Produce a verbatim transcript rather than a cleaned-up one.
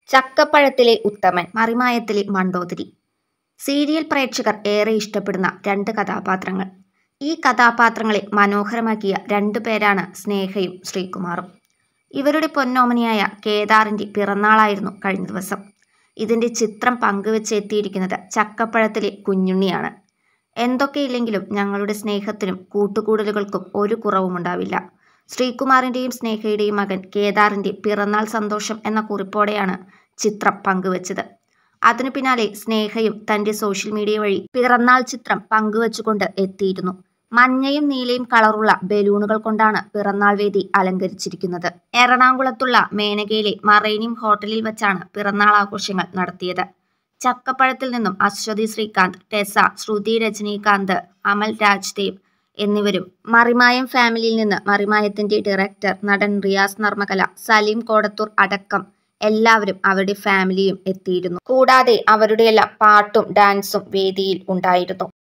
ചക്കപ്പഴത്തിലെ ഉത്തമൻ, മറിമായത്തിലെ Mandodari. Serial പ്രേക്ഷകർ ഏറെ ഇഷ്ടപ്പെടുന്ന രണ്ട് കഥാപാത്രങ്ങൾ. ഈ കഥാപാത്രങ്ങളെ മനോഹരമാക്കിയ രണ്ടു പേരാണ് സ്നേഹയും ശ്രീകുമാറും. ഇവരുടെ പൊന്നോമനയായ കേദാറിന്റെ പിറന്നാളായിരുന്നു കഴിഞ്ഞ ദിവസം. ഇതിന്റെ ചിത്രം പങ്കുവെച്ച് എത്തിയിരിക്കുന്നത് ചക്കപ്പഴത്തിലെ കുഞ്ഞുണ്ണിയാണ്. എന്തൊക്കെയില്ലെങ്കിലും ഞങ്ങളുടെ സ്നേഹത്തിനും കൂട്ടുകൂടലുകൾക്കും ഒരു കുറവുമുണ്ടാവില്ല. ശ്രീകുമാറിന്റെയും സ്നേഹയുടെയും മകൻ കേദാറിന്റെ പിറന്നാൾ സന്തോഷം എന്ന കുറിപ്പോടെയാണ് ചിത്രം പങ്കുവച്ചത്. അതിനു പിന്നാലെ സ്നേഹയും തന്റെ സോഷ്യൽ മീഡിയ വഴി പിറന്നാൾ ചിത്രം പങ്കുവച്ചുകൊണ്ട് എത്തിയിരുന്നു. മഞ്ഞയും നീലയും കളറുള്ള ബലൂണുകൾ കൊണ്ടാണ് പിറന്നാൾ വേദി അലങ്കരിച്ചിരിക്കുന്നത്. എറണാകുളത്തുള്ള മേനകയിലെ മറൈനിയം ഹോട്ടലിൽ വെച്ചാണ് പിറന്നാൾ ആഘോഷങ്ങൾ നടത്തിയത്. ചക്കപ്പഴത്തിൽ നിന്നും അശ്വതി ശ്രീകാന്ത്, ടെസ, ശ്രുതി രജനീകാന്ത്, അമൽ രാജ്ദേവ് എന്നിവരും, മറിമായം ഫാമിലിയിൽ നിന്ന് മറിമായത്തിന്റെ ഡയറക്ടർ നടൻ റിയാസ് നർമ്മകല, സലീം കോടത്തൂർ അടക്കം എല്ലാവരും അവരുടെ ഫാമിലിയും എത്തിയിരുന്നു. കൂടാതെ അവരുടെയെല്ലാം പാട്ടും ഡാൻസും വേദിയിൽ ഉണ്ടായിരുന്നു.